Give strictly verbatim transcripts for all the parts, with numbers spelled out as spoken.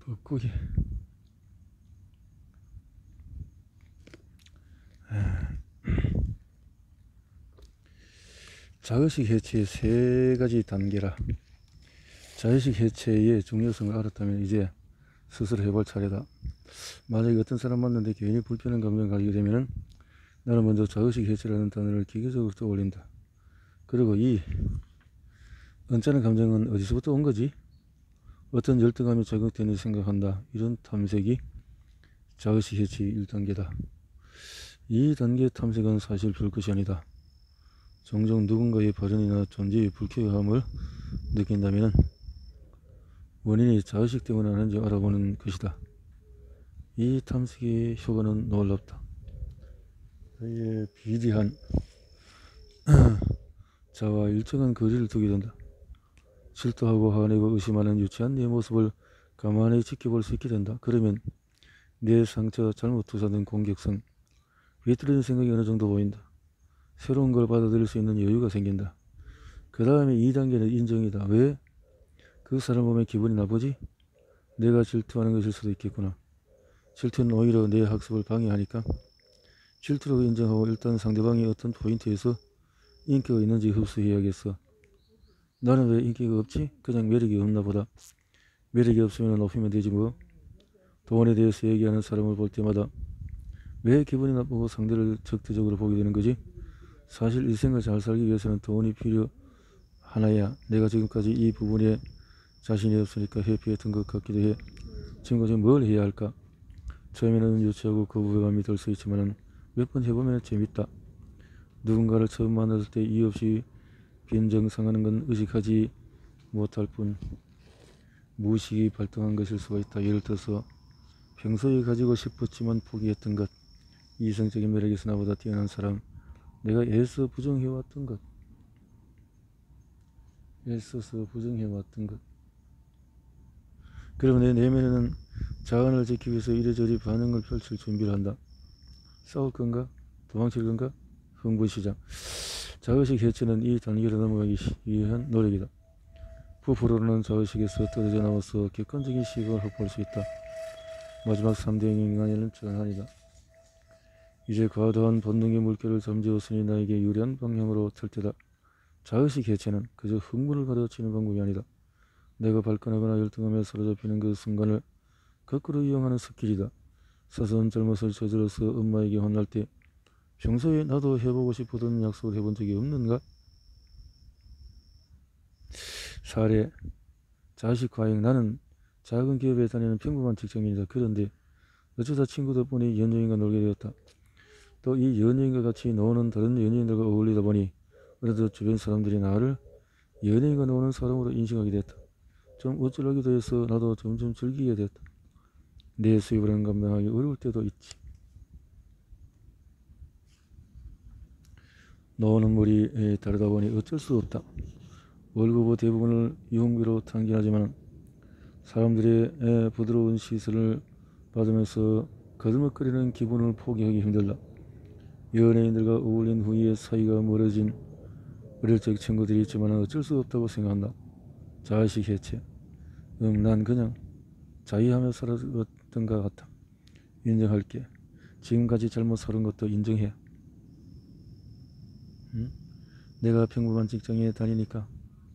뻐꾸기. 자의식 해체의 세 가지 단계라. 자의식 해체의 중요성을 알았다면 이제 스스로 해볼 차례다. 만약에 어떤 사람 만났는데 괜히 불편한 감정을 가지게 되면 나는 먼저 자의식 해체라는 단어를 기계적으로 떠올린다. 그리고 이 언짢은 감정은 어디서부터 온 거지? 어떤 열등감이 자극되는지 생각한다. 이런 탐색이 자의식 해체의 일 단계다. 이 단계의 탐색은 사실 별것이 아니다. 종종 누군가의 발언이나 존재의 불쾌함을 느낀다면 원인이 자의식 때문에 하는지 알아보는 것이다. 이 탐색의 효과는 놀랍다. 너희의 비디한 자와 일정한 거리를 두게 된다. 질투하고 화내고 의심하는 유치한 내 모습을 가만히 지켜볼 수 있게 된다. 그러면 내 상처, 잘못 투사된 공격성, 비뚤어진 생각이 어느 정도 보인다. 새로운 걸 받아들일 수 있는 여유가 생긴다. 그 다음에 이 단계는 인정이다. 왜? 그 사람 보면 기분이 나쁘지? 내가 질투하는 것일 수도 있겠구나. 질투는 오히려 내 학습을 방해하니까 질투라고 인정하고 일단 상대방이 어떤 포인트에서 인기가 있는지 흡수해야겠어. 나는 왜 인기가 없지? 그냥 매력이 없나 보다. 매력이 없으면 높이면 되지 뭐. 돈에 대해서 얘기하는 사람을 볼 때마다 왜 기분이 나쁘고 상대를 적대적으로 보게 되는 거지? 사실 일생을 잘 살기 위해서는 돈이 필요하나야. 내가 지금까지 이 부분에 자신이 없으니까 회피했던 것 같기도 해. 지금까지 뭘 해야 할까? 처음에는 유치하고 거부감이 들 수 있지만 몇 번 해보면 재밌다. 누군가를 처음 만났을 때 이유 없이 빈정상하는 건 의식하지 못할 뿐 무의식이 발동한 것일 수가 있다. 예를 들어서 평소에 가지고 싶었지만 포기했던 것, 이성적인 매력에서 나보다 뛰어난 사람, 내가 애써 부정해왔던 것, 애써서 부정해왔던 것. 그러면 내 내면에는 자아를 지키기 위해서 이래저래 반응을 펼칠 준비를 한다. 싸울 건가? 도망칠 건가? 흥분시작. 자의식 해체는 이 단계로 넘어가기 위한 노력이다. 부풀어오르는 자의식에서 떨어져 나와서 객관적인 시각을 확보할 수 있다. 마지막 삼 대 인간에는 전환이다. 이제 과도한 본능의 물결을 잠재웠으니 나에게 유리한 방향으로 틀 때다. 자의식 해체는 그저 흥분을 가로치는 방법이 아니다. 내가 발끈하거나 열등하며 사로잡히는 그 순간을 거꾸로 이용하는 스킬이다. 사소한 잘못을 저질러서 엄마에게 혼날 때 평소에 나도 해보고 싶었던 약속을 해본 적이 없는가? 사례. 자식 과잉. 나는 작은 기업에 다니는 평범한 직장인이다. 그런데 어쩌다 친구 덕분에 연예인과 놀게 되었다. 또 이 연예인과 같이 노는 다른 연예인들과 어울리다 보니 어느덧 주변 사람들이 나를 연예인과 노는 사람으로 인식하게 됐다. 좀 어쩌라기도 해서 나도 점점 즐기게 됐다. 내 수입을 감당하기 어려울 때도 있지. 노는 물이 다르다 보니 어쩔 수 없다. 월급의 대부분을 유흥비로 탕진하지만 사람들의 부드러운 시선을 받으면서 거들먹거리는 기분을 포기하기 힘들다. 연예인들과 어울린 후에 사이가 멀어진 어릴 적 친구들이 있지만 어쩔 수 없다고 생각한다. 자의식 해체. 음, 난 그냥 자의하며 살았던 것 같아. 인정할게. 지금까지 잘못 살은 것도 인정해. 응? 내가 평범한 직장에 다니니까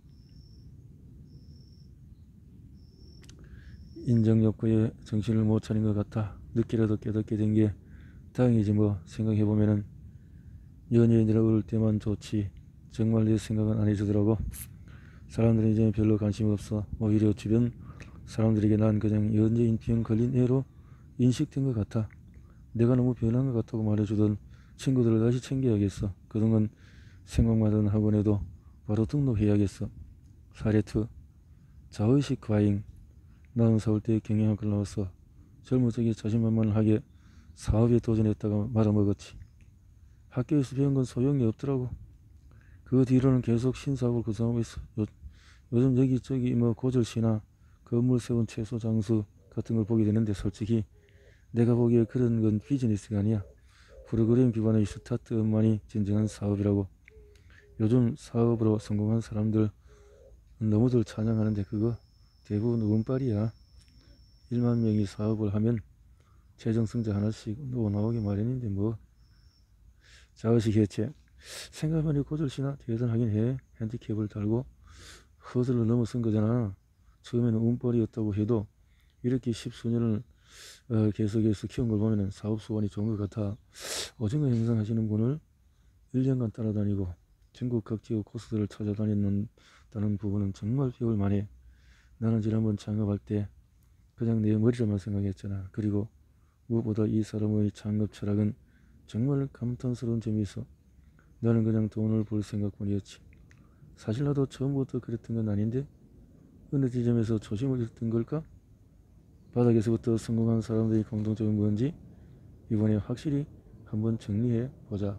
인정 욕구에 정신을 못 차린 것 같아. 늦게라도 깨닫게 된 게 다행이지 뭐. 생각해보면은 연예인이라 그럴 때만 좋지 정말 내 생각은 안 해주더라고. 사람들이 이제 별로 관심 없어. 오히려 주변 사람들에게 난 그냥 연예인병 걸린 애로 인식된 것 같아. 내가 너무 변한 것 같다고 말해주던 친구들을 다시 챙겨야겠어. 그동안 생각만 하던 학원에도 바로 등록해야겠어. 사례 투. 자의식 과잉. 나는 서울대 경영학과를 나와서 젊은 적에 자신만만하게 사업에 도전했다가 말아먹었지. 학교에서 배운 건 소용이 없더라고. 그 뒤로는 계속 신사업을 구성하고 있어. 요, 요즘 여기저기 뭐 고절시나 건물 세운 채소 장수 같은 걸 보게 되는데 솔직히 내가 보기에 그런 건 비즈니스가 아니야. 프로그램 기반의 스타트업만이 진정한 사업이라고. 요즘 사업으로 성공한 사람들 너무들 찬양하는데 그거 대부분 운빨이야. 일만 명이 사업을 하면 재정승자 하나씩 나오기 마련인데 뭐. 자의식 해체. 생각하니 고절시나 대단하긴 해. 핸디캡을 달고 허들로 넘어선 거잖아. 처음에는 운빨이었다고 해도 이렇게 십수년을 어, 계속해서 키운 걸 보면 사업수완이 좋은 것 같아. 오징어 행상하시는 분을 일 년간 따라다니고 전국 각지의 코스들을 찾아다녔다는 부분은 정말 배울 만해. 나는 지난번 창업할 때 그냥 내 머리로만 생각했잖아. 그리고 무엇보다 이 사람의 창업 철학은 정말 감탄스러운 점이 있어. 나는 그냥 돈을 벌 생각뿐이었지. 사실 나도 처음부터 그랬던 건 아닌데 어느 지점에서 초심을 잃었던 걸까? 바닥에서부터 성공한 사람들의 공통점은 뭔지 이번에 확실히 한번 정리해 보자.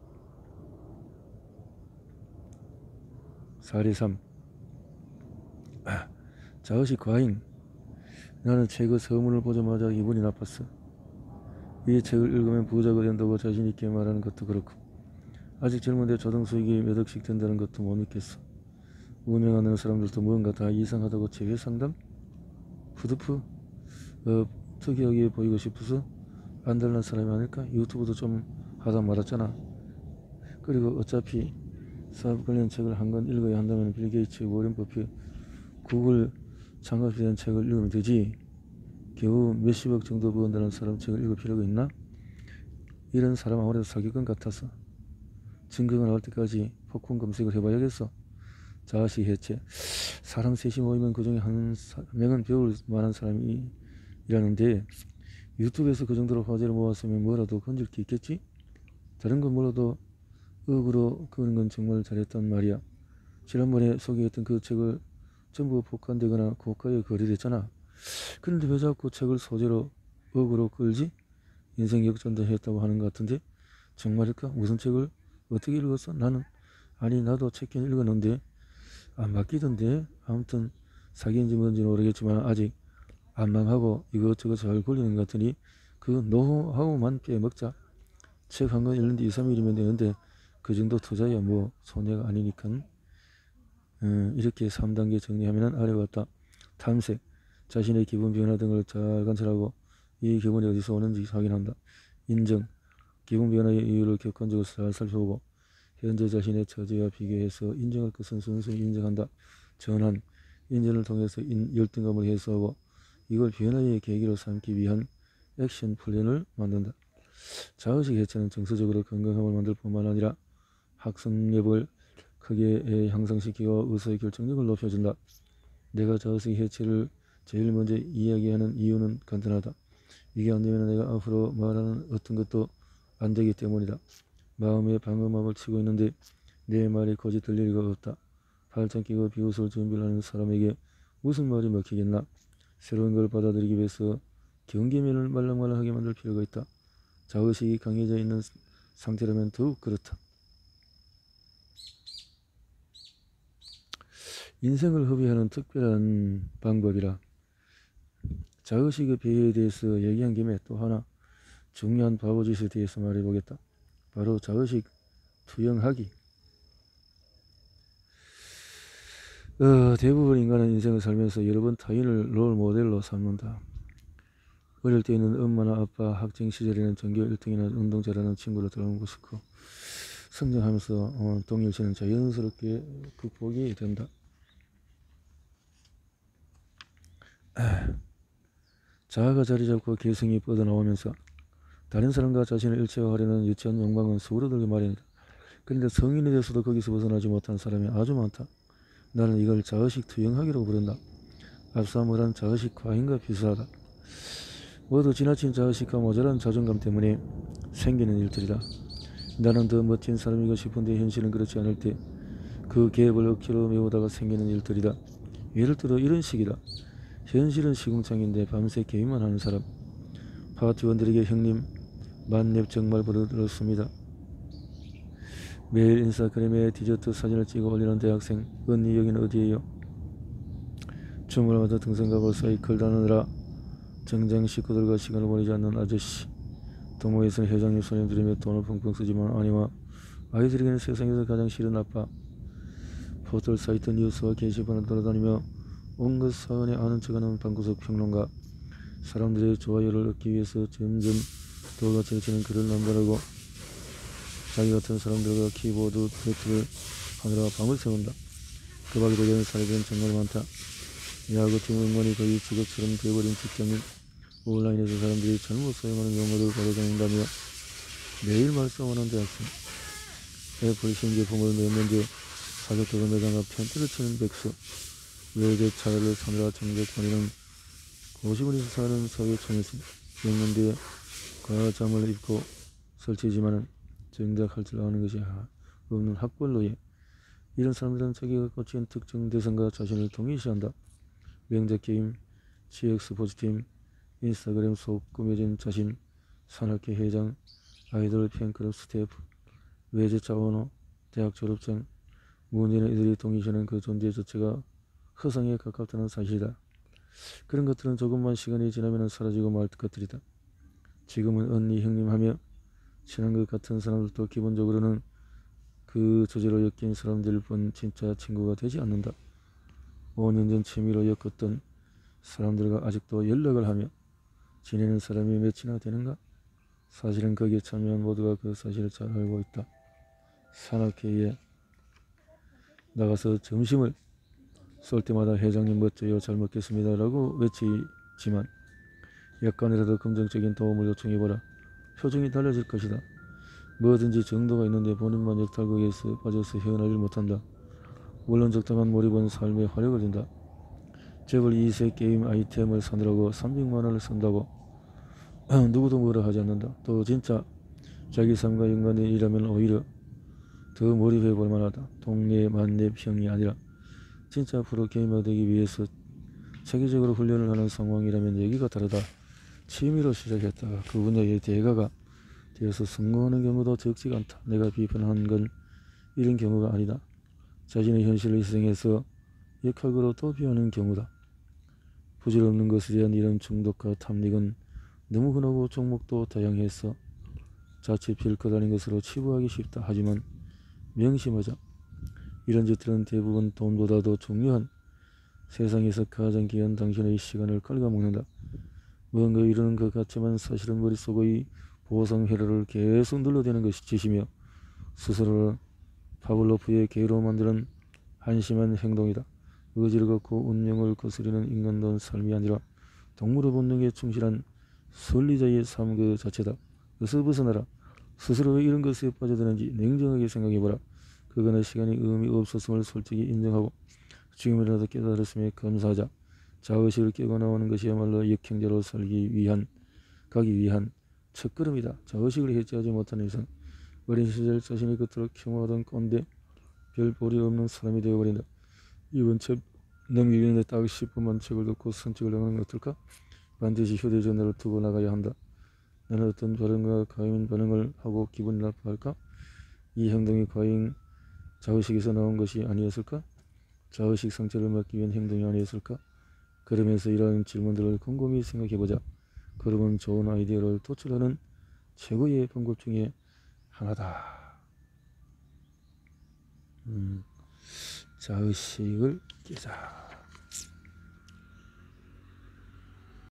사례 삼. 아, 자의식 과잉. 나는 책의 서문을 보자마자 기분이 나빴어. 이 책을 읽으면 부자가 된다고 자신있게 말하는 것도 그렇고 아직 젊은데 조등수익이 몇 억씩 된다는 것도 못 믿겠어. 운영하는 사람들도 뭔가 다 이상하다고 제외 상담? 푸드프? 어, 특이하게 보이고 싶어서 안달난 사람이 아닐까? 유튜브도 좀 하다 말았잖아. 그리고 어차피 사업 관련 책을 한 권 읽어야 한다면 빌 게이츠, 워렌 버핏, 구글 창업에 대한 책을 읽으면 되지. 겨우 몇십억 정도 버는다는 사람 책을 읽을 필요가 있나? 이런 사람 아무래도 사귈 것 같아서 증거가 나올 때까지 폭풍 검색을 해봐야겠어. 자의식 해체. 사람 셋이 모이면 그 중에 한 명은 배울 만한 사람이 이라는데 유튜브에서 그 정도로 화제를 모았으면 뭐라도 건질 게 있겠지? 다른 건 몰라도 억으로 그런 건 정말 잘했단 말이야. 지난번에 소개했던 그 책을 전부 복간되거나 고가에 거래됐잖아. 그런데 왜 자꾸 책을 소재로 억으로 끌지? 인생 역전도 했다고 하는 것 같은데 정말일까? 무슨 책을 어떻게 읽었어? 나는 아니 나도 책긴 읽었는데 안 바뀌던데. 아무튼 사기인지 뭔지 모르겠지만 아직 안 망하고 이것저것 잘 굴리는 것 같으니 그 노하우만 빼먹자. 책 한 권 읽는데 이, 삼 일이면 되는데 그 정도 투자야 뭐 손해가 아니니까. 음, 이렇게 삼 단계 정리하면 아래와 같다. 탐색. 자신의 기분 변화 등을 잘 관찰하고 이 기분이 어디서 오는지 확인한다. 인정. 기분 변화의 이유를 객관적으로 잘 살펴보고 현재 자신의 처지와 비교해서 인정할 것은 순순히 인정한다. 전환. 인정을 통해서 인, 열등감을 해소하고 이걸 변화의 계기로 삼기 위한 액션 플랜을 만든다. 자의식 해체는 정서적으로 건강함을 만들 뿐만 아니라 학습력을 크게 향상시키고 의사의 결정력을 높여준다. 내가 자의식 해체를 제일 먼저 이야기하는 이유는 간단하다. 이게 안되면 내가 앞으로 말하는 어떤 것도 안되기 때문이다. 마음의 방어막을 치고 있는데 내 말이 거짓 들릴 리가 없다. 팔짱 끼고 비웃을 준비를 하는 사람에게 무슨 말이 먹히겠나. 새로운 걸 받아들이기 위해서 경계면을 말랑말랑하게 만들 필요가 있다. 자의식이 강해져 있는 상태라면 더욱 그렇다. 인생을 허비하는 특별한 방법이라. 자의식의 배에 대해서 얘기한 김에 또 하나 중요한 바보짓에 대해서 말해보겠다. 바로 자의식 투영하기. 어, 대부분 인간은 인생을 살면서 여러 번 타인을 롤 모델로 삼는다. 어릴 때 있는 엄마나 아빠, 학생 시절에는 전교 일 등이나 운동 잘하는 친구를 닮고 싶고 성장하면서 어, 동일시는 자연스럽게 극복이 된다. 아, 자아가 자리 잡고 개성이 뻗어나오면서 다른 사람과 자신을 일체화하려는 유치한 욕망은 수그러들기 마련이다. 그런데 성인이 돼서도 거기서 벗어나지 못한 사람이 아주 많다. 나는 이걸 자의식 투영하기라고 부른다. 앞서 말한 자의식 과잉과 비슷하다. 모두 지나친 자의식과 모자란 자존감 때문에 생기는 일들이다. 나는 더 멋진 사람이고 싶은데 현실은 그렇지 않을 때 그 갭을 억지로 메우다가 생기는 일들이다. 예를 들어 이런 식이다. 현실은 시궁창인데 밤새 게임만 하는 사람. 파티원들에게 형님 만렙 정말 버릇들었습니다. 매일 인스타그램에 디저트 사진을 찍어 올리는 대학생. 언니 여기는 어디예요? 주말마다 등산가고 사이클 다느라 정장 식구들과 시간을 보내지 않는 아저씨. 동호회에서는 회장님 손님 들이며 돈을 펑펑 쓰지만 아니와 아이들에게는 세상에서 가장 싫은 아빠. 포털 사이트 뉴스와 게시판을 돌아다니며 온갖 사연에 아는 척하는 방구석 평론가. 사람들의 좋아요를 얻기 위해서 점점 더 가치치는 글을 남발하고 자기 같은 사람들과 키보드 배틀을 하느라 밤을 새운다. 그 밖에도 이런 사례들은 정말 많다. 야구팀 응원이 거의 직업처럼 되어버린 직장인, 온라인에서 사람들이 잘못 사용하는 용어를 가려다닌다며 매일 말싸움하는 대학생, 애플 신제품을 몇 년 뒤 사격도로 매장 앞 텐트를 치는 백수, 외제 차를 사느라 정작 거리는 고시군에서 사는 사회 초년생, 몇 년 뒤에 과잠을 입고 설치지만은 정작 할 줄 아는 것이 없는 학벌 노예. 이런 사람들은 자기가 꽂힌 특정 대상과 자신을 동일시한다. 명작 게임, 지역 스포츠팀, 인스타그램 속 꾸며진 자신, 산악회 회장, 아이돌 팬클럽 스태프, 외제차 오너, 대학 졸업장, 문제는 이들이 동의시하는 그 존재 자체가 허상에 가깝다는 사실이다. 그런 것들은 조금만 시간이 지나면 사라지고 말 것들이다. 지금은 언니 형님 하며 친한 것 같은 사람들도 기본적으로는 그 저제로 엮인 사람들 뿐 진짜 친구가 되지 않는다. 오 년 전 취미로 엮었던 사람들과 아직도 연락을 하며 지내는 사람이 몇이나 되는가? 사실은 거기에 참여한 모두가 그 사실을 잘 알고 있다. 산악회에 나가서 점심을 쏠 때마다 회장님 멋져요, 잘 먹겠습니다 라고 외치지만 약간이라도 긍정적인 도움을 요청해보라. 표정이 달라질 것이다. 뭐든지 정도가 있는데 본인만 역탈극에서 빠져서 헤어나질 못한다. 물론 적당한 몰입은 삶에 화력을 준다. 재벌 이 세 게임 아이템을 사느라고 삼백만 원을 쓴다고 누구도 뭐라 하지 않는다. 또 진짜 자기 삶과 연관된 일이라면 오히려 더 몰입해 볼 만하다. 동네 만렙형이 아니라 진짜 프로게이머 되기 위해서 체계적으로 훈련을 하는 상황이라면 얘기가 다르다. 취미로 시작했다가 그 분야의 대가가 되어서 성공하는 경우도 적지가 않다. 내가 비판한 건 이런 경우가 아니다. 자신의 현실을 희생해서 역학으로 도피하는 경우다. 부질없는 것에 대한 이런 중독과 탐닉은 너무 흔하고 종목도 다양해서 자칫 빌컷 아닌 것으로 치부하기 쉽다. 하지만 명심하자. 이런 짓들은 대부분 돈보다도 중요한 세상에서 가장 귀한 당신의 시간을 갉아먹는다. 뭔가 이루는 것 같지만 사실은 머릿속의 보상회로를 계속 눌러대는 것이 짓이며 스스로를 파블로프의 개로 만드는 한심한 행동이다. 의지를 갖고 운명을 거스리는 인간다운 삶이 아니라 동물의 본능에 충실한 순리자의 삶 그 자체다. 어서 벗어나라. 스스로 왜 이런 것에 빠져드는지 냉정하게 생각해보라. 그거는 시간이 의미 없었음을 솔직히 인정하고 지금이라도 깨달았음에 감사하자. 자의식을 깨고 나오는 것이야말로 역행자로 살기 위한 가기 위한 첫걸음이다. 자의식을 해체하지 못하는 이상 어린 시절 자신이 그토록 혐오하던 꼰대 별 볼이 없는 사람이 되어버린다. 이번 책 넘기기 전에 딱 십 분만 책을 듣고 선책을 정하는 건 어떨까? 반드시 휴대전화를 두고 나가야 한다. 나는 어떤 발언과 과잉 반응을 하고 기분이 나빠할까? 이 행동이 과잉 자의식에서 나온 것이 아니었을까? 자의식 상처를 막기 위한 행동이 아니었을까? 그러면서 이러한 질문들을 곰곰이 생각해보자. 그러면 좋은 아이디어를 도출하는 최고의 방법 중에 하나다. 음, 자의식을 깨자.